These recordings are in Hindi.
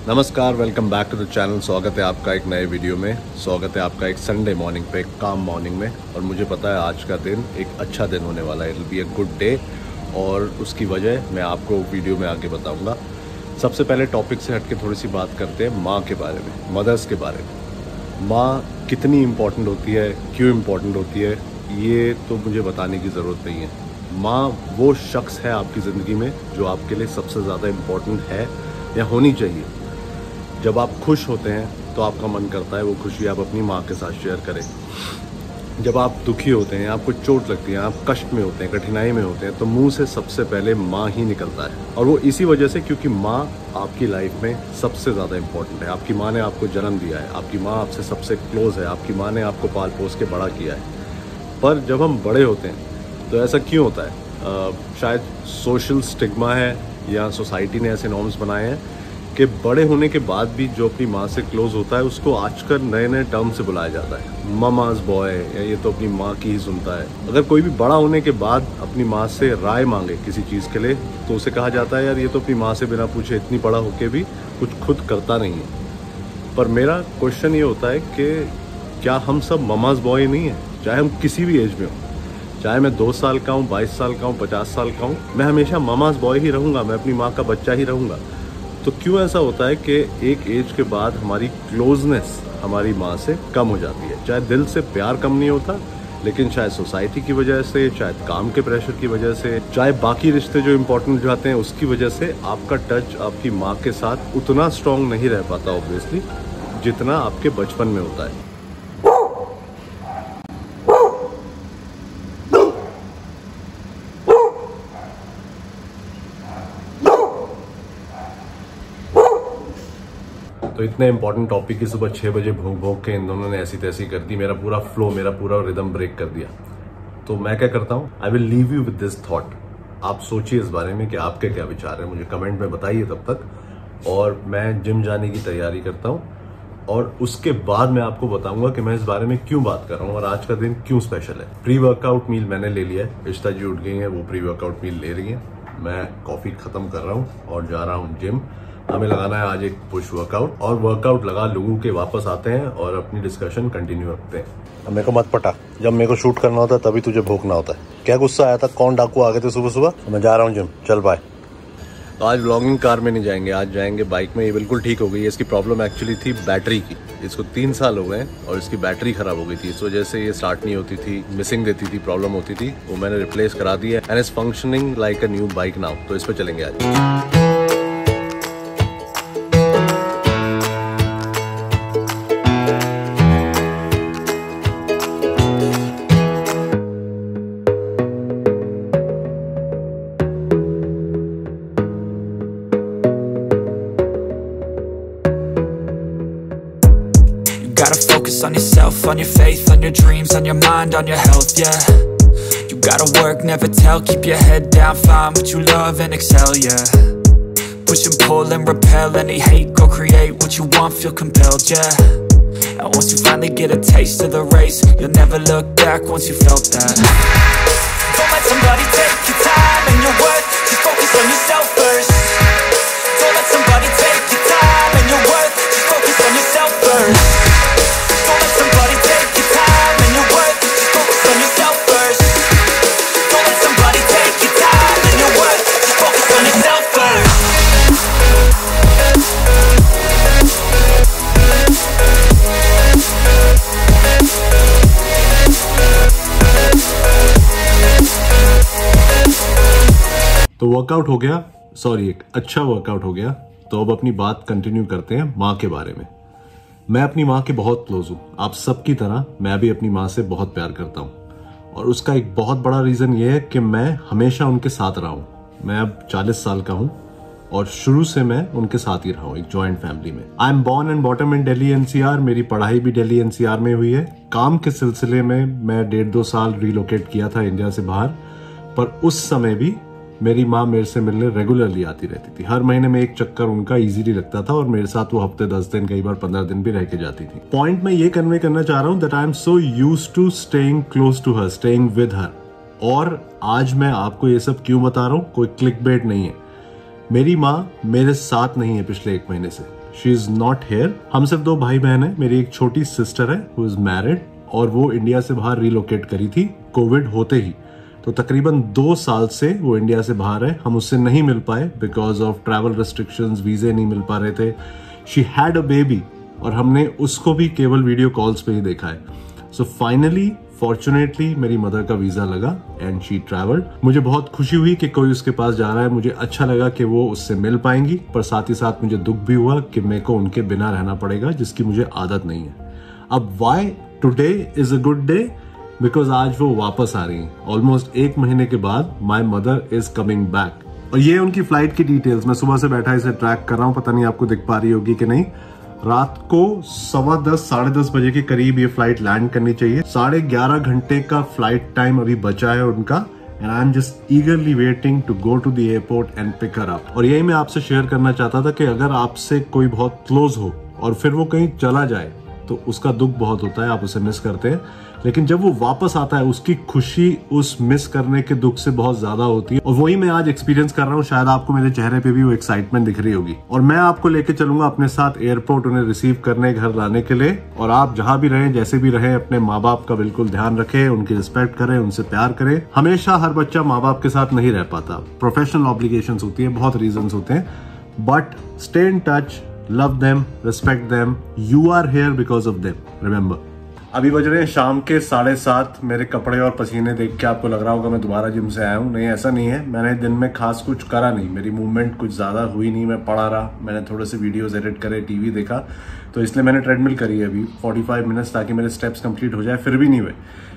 नमस्कार, welcome back to the channel. स्वागत है आपका एक नए वीडियो में। स्वागत है आपका एक संडे मॉर्निंग पे, एक काम मॉर्निंग में। और मुझे पता है आज का दिन एक अच्छा दिन होने वाला है। It will be a good day और उसकी वजह मैं आपको वीडियो में आगे बताऊंगा। सबसे पहले टॉपिक से हट के थोड़ी सी बात करते हैं माँ के बारे में, मदर्स के बारे में। माँ कितनी इम्पोर्टेंट होती है, क्यों इम्पोर्टेंट होती है, ये तो मुझे बताने की ज़रूरत नहीं है। माँ वो शख्स है आपकी ज़िंदगी में जो आपके लिए सबसे ज़्यादा इम्पोर्टेंट है या होनी चाहिए। जब आप खुश होते हैं तो आपका मन करता है वो खुशी आप अपनी माँ के साथ शेयर करें। जब आप दुखी होते हैं, आपको चोट लगती है, आप कष्ट में होते हैं, कठिनाई में होते हैं, तो मुंह से सबसे पहले माँ ही निकलता है। और वो इसी वजह से क्योंकि माँ आपकी लाइफ में सबसे ज़्यादा इम्पोर्टेंट है। आपकी माँ ने आपको जन्म दिया है, आपकी माँ आपसे सबसे क्लोज है, आपकी माँ ने आपको पाल पोस के बड़ा किया है। पर जब हम बड़े होते हैं तो ऐसा क्यों होता है? शायद सोशल स्टिग्मा है या सोसाइटी ने ऐसे नॉर्म्स बनाए हैं कि बड़े होने के बाद भी जो अपनी माँ से क्लोज होता है उसको आजकल नए नए टर्म से बुलाया जाता है, ममाज बॉय, या ये तो अपनी माँ की ही सुनता है। अगर कोई भी बड़ा होने के बाद अपनी माँ से राय मांगे किसी चीज़ के लिए तो उसे कहा जाता है यार ये तो अपनी माँ से बिना पूछे इतनी बड़ा होके भी कुछ खुद करता नहीं है। पर मेरा क्वेश्चन ये होता है कि क्या हम सब ममाज बॉय नहीं हैं? चाहे हम किसी भी एज में हो, चाहे मैं 2 साल का हूँ, 22 साल का हूँ, 50 साल का हूँ, मैं हमेशा ममाज बॉय ही रहूँगा, मैं अपनी माँ का बच्चा ही रहूँगा। तो क्यों ऐसा होता है कि एक एज के बाद हमारी क्लोजनेस हमारी माँ से कम हो जाती है? चाहे दिल से प्यार कम नहीं होता, लेकिन शायद सोसाइटी की वजह से, शायद काम के प्रेशर की वजह से, चाहे बाकी रिश्ते जो इम्पोर्टेंट हो जाते हैं उसकी वजह से आपका टच आपकी माँ के साथ उतना स्ट्रांग नहीं रह पाता ऑब्वियसली जितना आपके बचपन में होता है। तो इतने इंपॉर्टेंट टॉपिक की सुबह 6 बजे भोग भोग के इन दोनों ने ऐसी तैसी कर दी, मेरा पूरा फ्लो, मेरा पूरा रिदम ब्रेक कर दिया। तो मैं क्या करता हूँ, I will leave you with this thought. आप सोचिए इस बारे में कि आपके क्या विचार हैं, मुझे कमेंट में बताइए तब तक। और मैं जिम जाने की तैयारी करता हूँ और उसके बाद मैं आपको बताऊंगा कि मैं इस बारे में क्यों बात कर रहा हूँ और आज का दिन क्यों स्पेशल है। प्री वर्कआउट मील मैंने ले लिया है, इश्ता जी उठ गई है, वो प्री वर्कआउट मील ले रही है। मैं कॉफी खत्म कर रहा हूँ और जा रहा हूँ जिम। हमें लगाना है आज एक पुश वर्कआउट, और वर्कआउट लगा लोगों के वापस आते हैं और अपनी डिस्कशन कंटिन्यू रखते हैं। अब मेरे को मत पटा, जब मेरे को शूट करना होता है तभी तुझे भोंकना होता है। क्या गुस्सा आया था? कौन डाकू आ गए थे सुबह सुबह? मैं जा रहा हूँ जिम, चल बाय। तो आज व्लॉगिंग कार में नहीं जाएंगे, आज जाएंगे बाइक में। ये बिल्कुल ठीक हो गई है। इसकी प्रॉब्लम एक्चुअली थी बैटरी की। इसको 3 साल हो गए और इसकी बैटरी खराब हो गई थी, इस वजह से ये स्टार्ट नहीं होती थी, मिसिंग देती थी, प्रॉब्लम होती थी। वो मैंने रिप्लेस करा दी है and is functioning like a new bike now. तो इस पर चलेंगे आज। Gotta focus on yourself, on your faith, on your dreams, on your mind, on your health, yeah. You gotta work, never tell, keep your head down, find what you love and excel, yeah. Push and pull and repel any hate, go create what you want, feel compelled, yeah. And once you finally get a taste of the race, you'll never look back once you felt that. Don't let somebody take your time and your worth, just focus on yourself first. Don't let somebody take your time and your worth, just focus on yourself first. तो वर्कआउट हो गया, सॉरी एक अच्छा वर्कआउट हो गया। तो अब अपनी बात कंटिन्यू करते हैं माँ के बारे में। मैं अपनी माँ के बहुत क्लोज हूँ, आप सबकी तरह मैं भी अपनी माँ से बहुत प्यार करता हूँ। और उसका एक बहुत बड़ा रीजन ये है कि मैं हमेशा उनके साथ रहा हूँ। मैं अब 40 साल का हूँ और शुरू से मैं उनके साथ ही रहा हूँ, एक जॉइंट फैमिली में। I am born and brought up in Delhi NCR. मेरी पढ़ाई भी दिल्ली एनसीआर में हुई है। काम के सिलसिले में मैं 1.5-2 साल रिलोकेट किया था इंडिया से बाहर, पर उस समय भी मेरी माँ मेरे से मिलने रेगुलरली आती रहती थी। हर महीने में एक चक्कर उनका इजीली लगता था और मेरे साथ वो हफ्ते 10 दिन, कई बार 15 दिन भी रह के जाती थी। पॉइंट मैं ये कन्वे करना चाह रहा हूँ that I am so used to staying close to her, staying with her. और आज मैं आपको ये सब क्यों बता रहा हूँ, कोई क्लिकबेट नहीं है। मेरी माँ मेरे साथ नहीं है पिछले 1 महीने से। She is not here. हम सिर्फ 2 भाई बहन है। मेरी एक छोटी सिस्टर है हु इज मैरिड और वो इंडिया से बाहर रिलोकेट करी थी कोविड होते ही। तो तकरीबन 2 साल से वो इंडिया से बाहर है। हम उससे नहीं मिल पाए because of travel restrictions, visa नहीं मिल पा रहे थे। शी हैड अ बेबी और हमने उसको भी केवल वीडियो कॉल्स पे ही देखा है। सो फाइनली फॉर्चुनेटली मेरी मदर का वीजा लगा एंड शी ट्रैवल्ड। मुझे बहुत खुशी हुई कि कोई उसके पास जा रहा है। मुझे अच्छा लगा कि वो उससे मिल पाएंगी, पर साथ ही साथ मुझे दुख भी हुआ कि मेरे को उनके बिना रहना पड़ेगा, जिसकी मुझे आदत नहीं है। अब why today is a good day? Because आज वो वापस आ रही हैं। ऑलमोस्ट 1 महीने के बाद my mother is coming back. और ये उनकी फ्लाइट की डिटेल्स, मैं सुबह से बैठा इसे ट्रैक कर रहा हूँ, पता नहीं आपको दिख पा रही होगी कि नहीं। रात को 10:15 साढ़े 10 बजे के करीब ये फ्लाइट लैंड करनी चाहिए। 11.5 घंटे का फ्लाइट टाइम अभी बचा है उनका and I am just eagerly waiting to go to the airport and pick her up. और यही मैं आपसे शेयर करना चाहता था कि अगर आपसे कोई बहुत क्लोज हो और फिर वो कहीं चला जाए तो उसका दुख बहुत होता है, आप उसे मिस करते हैं। लेकिन जब वो वापस आता है उसकी खुशी उस मिस करने के दुख से बहुत ज्यादा होती है। और वही मैं आज एक्सपीरियंस कर रहा हूँ। शायद आपको मेरे चेहरे पे भी वो एक्साइटमेंट दिख रही होगी। और मैं आपको लेके चलूंगा अपने साथ एयरपोर्ट, उन्हें रिसीव करने, घर लाने के लिए। और आप जहां भी रहें, जैसे भी रहें, अपने माँ बाप का बिल्कुल ध्यान रखें, उनकी रिस्पेक्ट करें, उनसे प्यार करें। हमेशा हर बच्चा माँ बाप के साथ नहीं रह पाता, प्रोफेशनल ऑब्लिगेशंस होती है, बहुत रीजंस होते हैं। But stay in touch, love them, respect them, you are here because of them, remember। अभी बज रहे हैं शाम के 7:30। मेरे कपड़े और पसीने देख के आपको लग रहा होगा मैं दोबारा जिम से आया हूँ। नहीं, ऐसा नहीं है। मैंने दिन में खास कुछ करा नहीं, मेरी मूवमेंट कुछ ज्यादा हुई नहीं, मैं पड़ा रहा। मैंने थोड़े से वीडियोस एडिट करे, टीवी देखा, तो इसलिए मैंने ट्रेडमिल करी है अभी 45 मिनट्स, ताकि मेरे स्टेप्स कंप्लीट हो जाए। फिर भी नहीं हुए,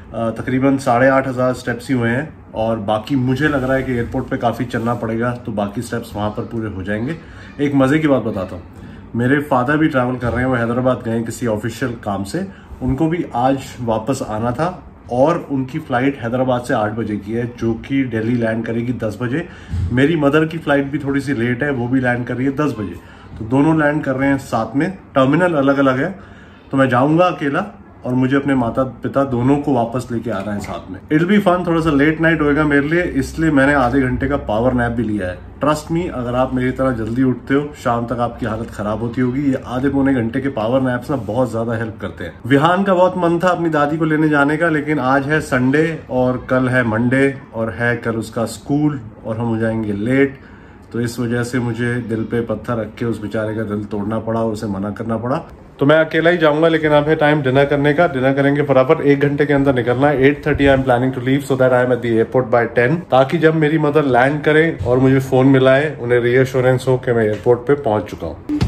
तकरीबन 8,500 स्टेप्स ही हुए हैं। और बाकी मुझे लग रहा है कि एयरपोर्ट पे काफी चलना पड़ेगा, तो बाकी स्टेप्स वहां पर पूरे हो जाएंगे। एक मजे की बात बताता हूँ, मेरे फादर भी ट्रैवल कर रहे हैं, वो हैदराबाद गए किसी ऑफिशियल काम से। उनको भी आज वापस आना था और उनकी फ्लाइट हैदराबाद से 8 बजे की है, जो कि दिल्ली लैंड करेगी 10 बजे। मेरी मदर की फ्लाइट भी थोड़ी सी लेट है, वो भी लैंड कर रही है 10 बजे। तो दोनों लैंड कर रहे हैं साथ में, टर्मिनल अलग अलग है। तो मैं जाऊंगा अकेला और मुझे अपने माता पिता दोनों को वापस लेके आना है साथ में। इट बी फन, थोड़ा सा लेट नाइट होएगा मेरे लिए, इसलिए मैंने आधे घंटे का पावर नैप भी लिया है। ट्रस्ट मी, अगर आप मेरी तरह जल्दी उठते हो, शाम तक आपकी हालत खराब होती होगी। ये आधे पौने घंटे के पावर नैप्स ना बहुत ज्यादा हेल्प करते हैं। विहान का बहुत मन था अपनी दादी को लेने जाने का, लेकिन आज है संडे और कल है मंडे और है कल उसका स्कूल और हम हो जाएंगे लेट। तो इस वजह से मुझे दिल पे पत्थर रख के उस बेचारे का दिल तोड़ना पड़ा और उसे मना करना पड़ा। तो मैं अकेला ही जाऊंगा, लेकिन अब है टाइम डिनर करने का। डिनर करेंगे, फटाफट 1 घंटे के अंदर निकलना है। 8:30 I am planning to leave so that I am at the airport by 10, ताकि जब मेरी मदर लैंड करे और मुझे फोन मिलाए, उन्हें रीअश्योरेंस हो कि मैं एयरपोर्ट पे पहुंच चुका हूँ।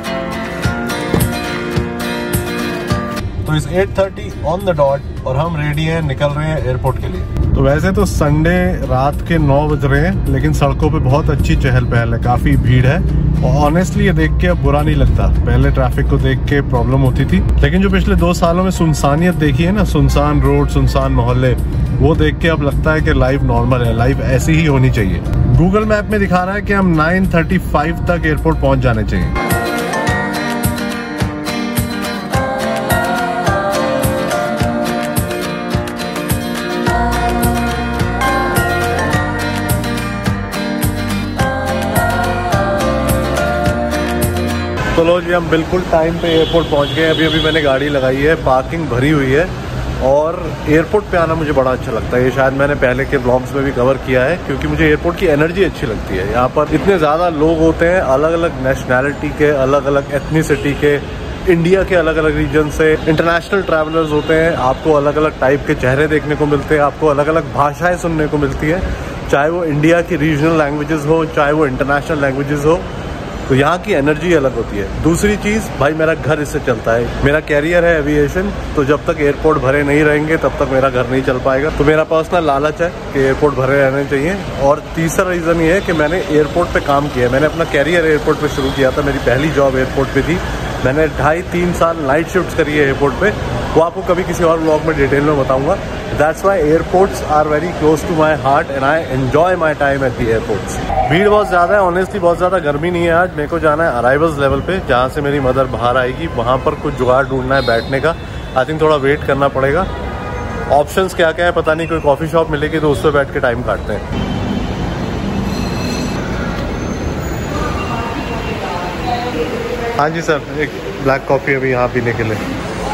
तो इस 8:30 ऑन द डॉट और हम रेडी हैं, निकल रहे हैं एयरपोर्ट के लिए। तो वैसे तो संडे रात के 9 बज रहे हैं, लेकिन सड़कों पे बहुत अच्छी चहल पहल है, काफी भीड़ है। और ऑनेस्टली ये देख के अब बुरा नहीं लगता। पहले ट्रैफिक को देख के प्रॉब्लम होती थी, लेकिन जो पिछले 2 सालों में सुनसानियत देखी है ना, सुनसान रोड, सुनसान मोहल्ले, वो देख के अब लगता है कि लाइफ नॉर्मल है, लाइफ ऐसी ही होनी चाहिए। गूगल मैप में दिखा रहा है कि हम 9:35 तक एयरपोर्ट पहुंच जाने चाहिए। तो लो जी, हम बिल्कुल टाइम पे एयरपोर्ट पहुंच गए। अभी मैंने गाड़ी लगाई है, पार्किंग भरी हुई है। और एयरपोर्ट पे आना मुझे बड़ा अच्छा लगता है। ये शायद मैंने पहले के व्लॉग्स में भी कवर किया है, क्योंकि मुझे एयरपोर्ट की एनर्जी अच्छी लगती है। यहाँ पर इतने ज़्यादा लोग होते हैं, अलग अलग नेशनैलिटी के, अलग अलग एथनिसिटी के, इंडिया के अलग अलग रीजन से इंटरनेशनल ट्रैवलर्स होते हैं। आपको अलग अलग टाइप के चेहरे देखने को मिलते हैं, आपको अलग अलग भाषाएं सुनने को मिलती है, चाहे वो इंडिया की रीजनल लैंग्वेजेस हो, चाहे वो इंटरनेशनल लैंग्वेजेस हो। तो यहाँ की एनर्जी अलग होती है। दूसरी चीज़, भाई मेरा घर इससे चलता है, मेरा कैरियर है एविएशन, तो जब तक एयरपोर्ट भरे नहीं रहेंगे तब तक मेरा घर नहीं चल पाएगा। तो मेरा पर्सनल लालच है कि एयरपोर्ट भरे रहने चाहिए। और तीसरा रीज़न ये है कि मैंने एयरपोर्ट पे काम किया है। मैंने अपना कैरियर एयरपोर्ट पे शुरू किया था, मेरी पहली जॉब एयरपोर्ट पे थी। मैंने 2.5-3 साल नाइट शिफ्ट करी है एयरपोर्ट पे, वो आपको कभी किसी और व्लॉग में डिटेल में बताऊंगा। That's why airports are very close to my heart and I enjoy my time at the airports. भीड़ बहुत ज़्यादा है, ऑनेस्टली बहुत ज़्यादा गर्मी नहीं है आज। मेरे को जाना है अराइवल्स लेवल पे, जहाँ से मेरी मदर बाहर आएगी। वहाँ पर कुछ जुगाड़ ढूंढना है बैठने का। आई थिंक थोड़ा वेट करना पड़ेगा। ऑप्शंस क्या क्या है पता नहीं, कोई कॉफ़ी शॉप मिलेगी तो उस पर बैठ के टाइम काटते हैं। हाँ जी सर, एक ब्लैक कॉफ़ी अभी यहाँ पीने के लिए।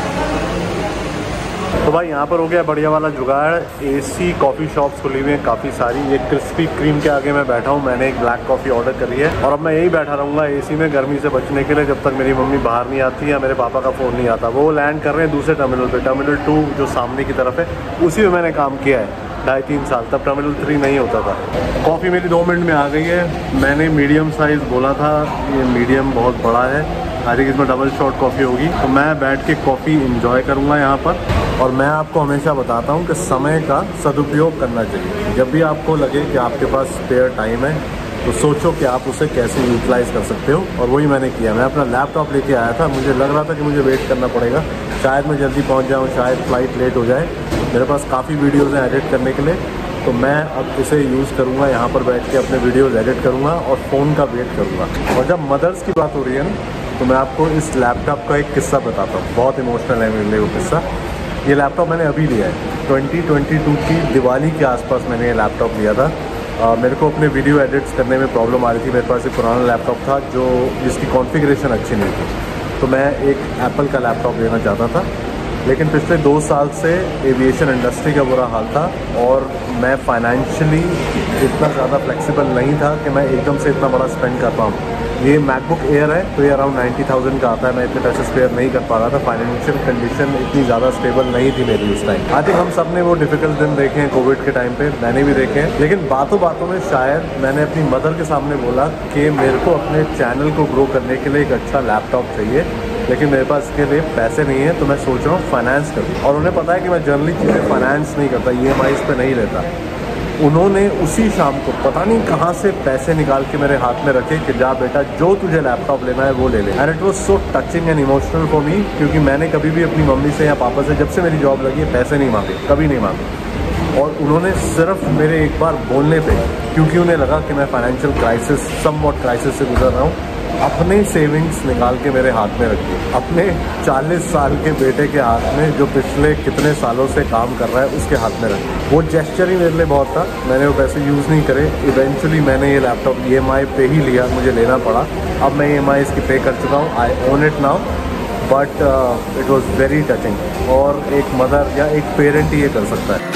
तो भाई यहाँ पर हो गया बढ़िया वाला जुगाड़। एसी कॉफ़ी शॉप्स खुली हुई हैं काफ़ी सारी। ये क्रिस्पी क्रीम के आगे मैं बैठा हूँ। मैंने एक ब्लैक कॉफ़ी ऑर्डर करी है और अब मैं यही बैठा रहूँगा एसी में गर्मी से बचने के लिए, जब तक मेरी मम्मी बाहर नहीं आती या मेरे पापा का फ़ोन नहीं आता। वो लैंड कर रहे हैं दूसरे टर्मिनल पे, टर्मिनल 2 जो सामने की तरफ है, उसी में मैंने काम किया है 2.5-3 साल। तब टर्मिनल 3 नहीं होता था। कॉफ़ी मेरी 2 मिनट में आ गई है। मैंने मीडियम साइज़ बोला था, ये मीडियम बहुत बड़ा है। आई थिंक इसमें डबल शॉट कॉफ़ी होगी। तो मैं बैठ के कॉफ़ी इंजॉय करूँगा यहाँ पर। और मैं आपको हमेशा बताता हूँ कि समय का सदुपयोग करना चाहिए। जब भी आपको लगे कि आपके पास स्पेयर टाइम है तो सोचो कि आप उसे कैसे यूटिलाइज़ कर सकते हो, और वही मैंने किया। मैं अपना लैपटॉप लेके आया था। मुझे लग रहा था कि मुझे वेट करना पड़ेगा, शायद मैं जल्दी पहुँच जाऊँ, शायद फ़्लाइट लेट हो जाए। मेरे पास काफ़ी वीडियोज़ हैं एडिट करने के लिए, तो मैं अब इसे यूज़ करूँगा। यहाँ पर बैठ के अपने वीडियोज़ एडिट करूँगा और फ़ोन का वेट करूँगा। और जब मदर्स की बात हो रही है ना, तो मैं आपको इस लैपटॉप का एक किस्सा बताता हूँ। बहुत इमोशनल है मेरे लिए वो किस्सा। ये लैपटॉप मैंने अभी लिया है, 2022 की दिवाली के आसपास मैंने ये लैपटॉप लिया था। मेरे को अपने वीडियो एडिट्स करने में प्रॉब्लम आ रही थी। मेरे पास एक पुराना लैपटॉप था जिसकी कॉन्फ़िगरेशन अच्छी नहीं थी, तो मैं एक एप्पल का लैपटॉप लेना चाहता था। लेकिन पिछले 2 साल से एविएशन इंडस्ट्री का बुरा हाल था और मैं फाइनेंशियली इतना ज़्यादा फ्लेक्सिबल नहीं था कि मैं एकदम से इतना बड़ा स्पेंड कर पाऊँ। ये मैकबुक एयर है, तो ये अराउंड 90,000 का आता है। मैं इतने पैसे स्पेयर नहीं कर पा रहा था। फाइनेंशियल कंडीशन इतनी ज़्यादा स्टेबल नहीं थी मेरी उस टाइम। आई थिंक हम सब ने वो डिफ़िकल्ट दिन देखे हैं कोविड के टाइम पे, मैंने भी देखे हैं। लेकिन बातों बातों में शायद मैंने अपनी मदर के सामने बोला कि मेरे को अपने चैनल को ग्रो करने के लिए एक अच्छा लैपटॉप चाहिए, लेकिन मेरे पास इसके लिए पैसे नहीं है, तो मैं सोच रहा हूँ फाइनेंस करूँ। और उन्हें पता है कि मैं जनरली चीज़ें फाइनेंस नहीं करता, EMIs पे नहीं लेता। उन्होंने उसी शाम को पता नहीं कहाँ से पैसे निकाल के मेरे हाथ में रखे कि जा बेटा, जो तुझे लैपटॉप लेना है वो ले ले। And it was so touching and emotional for me, क्योंकि मैंने कभी भी अपनी मम्मी से या पापा से, जब से मेरी जॉब लगी है, पैसे नहीं मांगे, कभी नहीं मांगे। और उन्होंने सिर्फ मेरे एक बार बोलने पे, क्योंकि उन्हें लगा कि मैं फाइनेंशियल क्राइसिस, समवॉट क्राइसिस से गुजर रहा हूँ, अपने सेविंग्स निकाल के मेरे हाथ में रखी। अपने 40 साल के बेटे के हाथ में, जो पिछले कितने सालों से काम कर रहा है, उसके हाथ में रखी। वो जेस्चर ही मेरे लिए बहुत था। मैंने वो पैसे यूज़ नहीं करे। इवेंचुअली मैंने ये लैपटॉप EMI पे ही लिया, मुझे लेना पड़ा। अब मैं EMI इसकी पे कर चुका हूँ। I own it now, but it was very touching. और एक मदर या एक पेरेंट ही ये कर सकता है।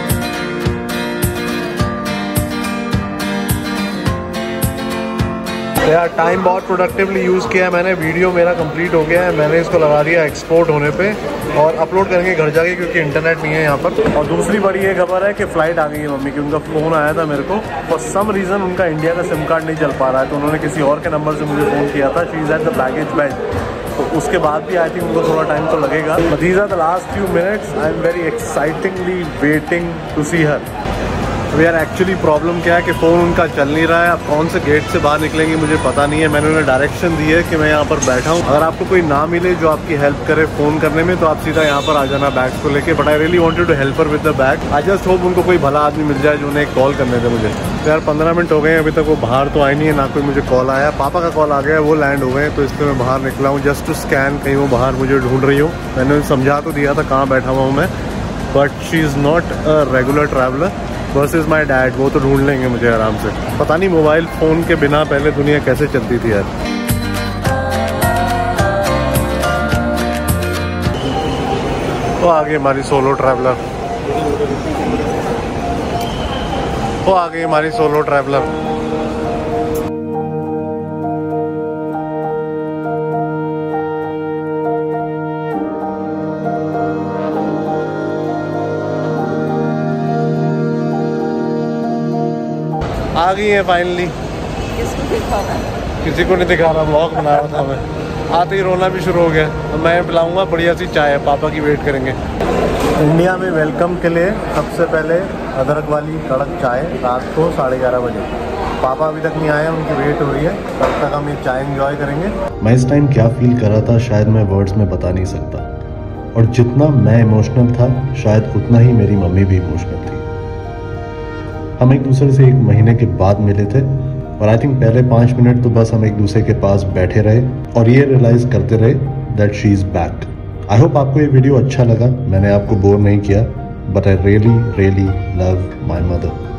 यार टाइम बहुत प्रोडक्टिवली यूज़ किया है मैंने। वीडियो मेरा कंप्लीट हो गया है। मैंने इसको लगा दिया एक्सपोर्ट होने पे और अपलोड करेंगे घर जाके, क्योंकि इंटरनेट नहीं है यहाँ पर। और दूसरी बड़ी ये खबर है कि फ़्लाइट आ गई है मम्मी की। उनका फ़ोन आया था मेरे को, फॉर सम रीज़न उनका इंडिया का सिम कार्ड नहीं चल पा रहा है, तो उन्होंने किसी और के नंबर से मुझे फ़ोन किया था। She is at the baggage belt. तो उसके बाद भी आई थिंक उनको थोड़ा टाइम तो लगेगा। These are the last few minutes. I am very excitingly waiting to see her. तो यार एक्चुअली प्रॉब्लम क्या है कि फ़ोन उनका चल नहीं रहा है। अब कौन से गेट से बाहर निकलेंगे मुझे पता नहीं है। मैंने उन्हें डायरेक्शन दी है कि मैं यहाँ पर बैठा हूँ। अगर आपको कोई ना मिले जो आपकी हेल्प करे फ़ोन करने में, तो आप सीधा यहाँ पर आ जाना बैग्स को लेके। But I really wanted to help her with the bag. I just hope उनको कोई भला आदमी मिल जाए जो उन्हें एक कॉल करने दे मुझे। तो यार 15 मिनट हो गए हैं, अभी तक वो बाहर तो आई नहीं है, ना कोई मुझे कॉल आया। पापा का कॉल आ गया, वो लैंड हो गए, तो इसलिए मैं बाहर निकला हूँ जस्ट टू स्कैन, कहीं वो बाहर मुझे ढूंढ रही हूँ। मैंने समझा तो दिया था कहाँ बैठा हुआ हूँ मैं, but she is not a regular traveller versus my dad. वो तो ढूंढ लेंगे मुझे आराम से। पता नहीं मोबाइल फ़ोन के बिना पहले दुनिया कैसे चलती थी यार। वो आ गई हमारी सोलो ट्रैवलर। वो आ गई हमारी सोलो ट्रैवलर। आ गई है फाइनली। किसी को नहीं दिखा रहा, व्लॉग बना रहा था मैं। आते ही रोना भी शुरू हो गया। मैं पिलाऊंगा बढ़िया सी चाय, पापा की वेट करेंगे। इंडिया में वेलकम के लिए सबसे पहले अदरक वाली कड़क चाय रात को 11:30 बजे। पापा अभी तक नहीं आए, उनकी वेट हो रही है, तब तक हम ये चाय एंजॉय करेंगे। मैं इस टाइम क्या फील कर रहा था शायद मैं वर्ड्स में बता नहीं सकता। और जितना मैं इमोशनल था शायद उतना ही मेरी मम्मी भी इमोशनल थी। हम एक दूसरे से 1 महीने के बाद मिले थे और आई थिंक पहले 5 मिनट तो बस हम एक दूसरे के पास बैठे रहे और ये रियलाइज करते रहे that she is back. I hope आपको ये वीडियो अच्छा लगा। मैंने आपको बोर नहीं किया, but I really really love my mother.